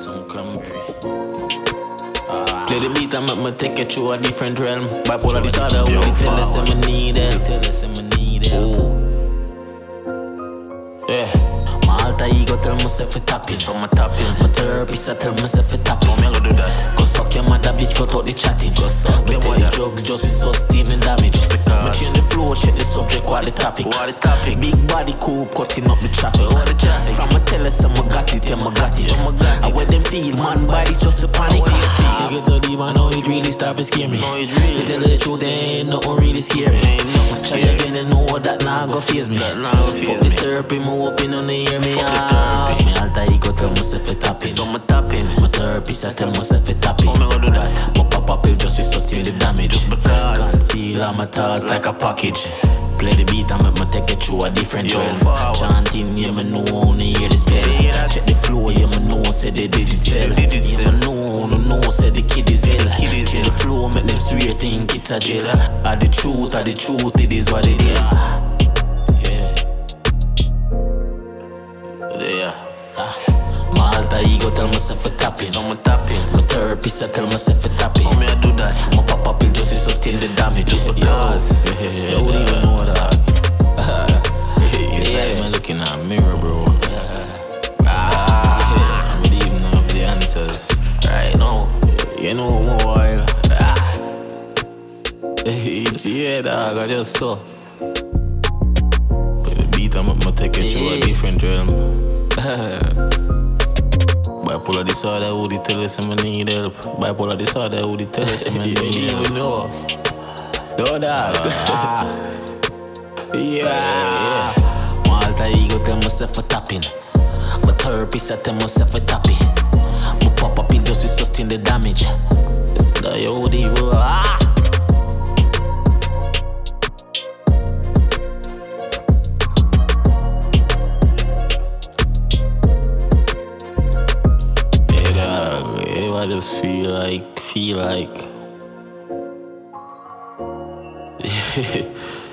some cranberry. Play the beat and make me take you through a different realm. Bipolar disorder, we tell us I need help. Yeah. My alter ego tell myself it tapping, so I'm tapping. My therapist I tell myself it tapping. Me go do that. Go suck your mother bitch, cut out the chatting. Go suck your mother. Drugs just is sustaining damage. Me change the flow, check the subject, what the topic. Big body coupe, cutting up the traffic. From a tell us I got it, yeah, I got it. I where them feel, man, body's just a panic. You get so deep, I know it really start to scare me. To tell the truth, there ain't nothing really scary. Try again, they know that now go face me. Fuck the therapy, me hoping on the hear me. Me alter ego tell myself it tapping, so I'm tapping. My therapist I tell myself it tapping. Me go do that. My pop pill just to sustain the damage. Just because conceal all my thoughts like a package. Play the beat and make me take it through a different realm. Chanting, yeah, me know only hear the spell. Check the flow, yeah, me know say they did it sell. Yeah, me know say the kid is ill. Kill the flow, make them swear think it's a jail. The truth, it is what it is. My alter ego tell myself it tapping, so I'm tapping. My therapist I tell myself it tapping. How me I do that? My pop pill just to sustain the damage. Just because you wouldn't even know that. Yeah, man, looking at a mirror, bro. I don't even know the answers right now. You know more. Yeah, dog, I just saw. But the beat I'm gonna take it through a different realm. Bipolar disorder, who they tell us I need help? Bipolar disorder, who they tell us I need help? You don't even know. No, dog. Yeah. My alter ego tell myself a tapping. My therapist I tell myself a tapping. My pop pill just to sustain the damage. The old evil. I just feel like